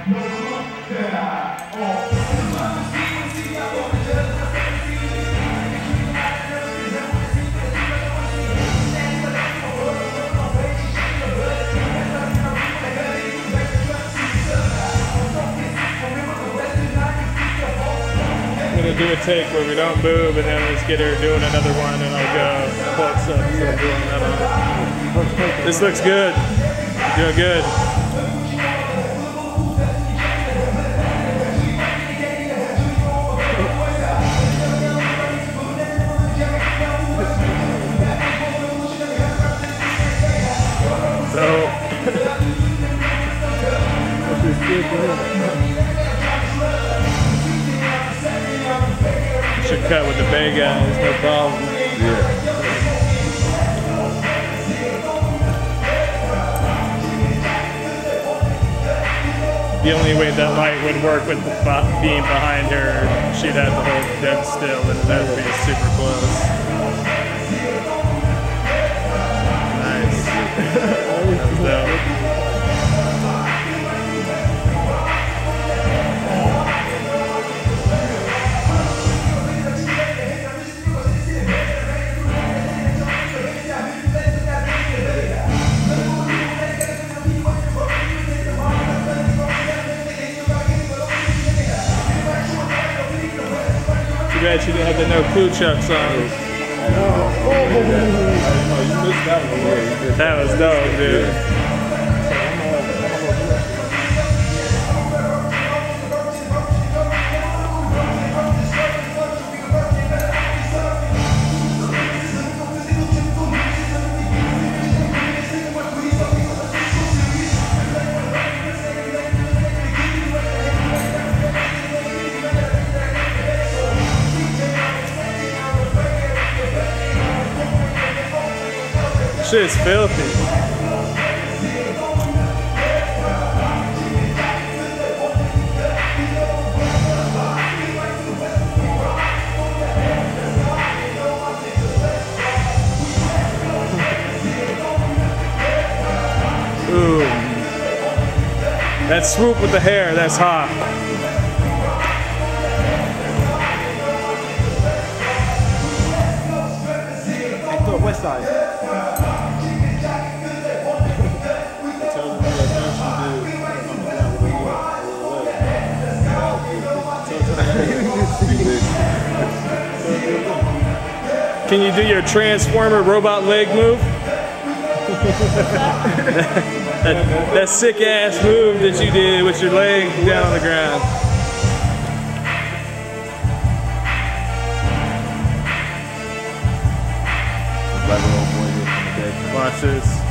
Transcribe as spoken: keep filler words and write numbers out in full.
I'm gonna do a take where we don't move and then let's get her doing another one and I'll go close up. So I'm doing that on. This looks good. Doing good. So should cut with the bay guys, no problem. Yeah. The only way that light would work with the beam behind her, she'd have to hold dead still and that would be super close. Nice. That was dope. Too bad she didn't have the no clue chucks on. That was dope, dude. Shit's filthy. Ooh. That swoop with the hair, that's hot. West side. Can you do your Transformer robot leg move? that, that sick ass move that you did with your leg down on the ground. Watch this.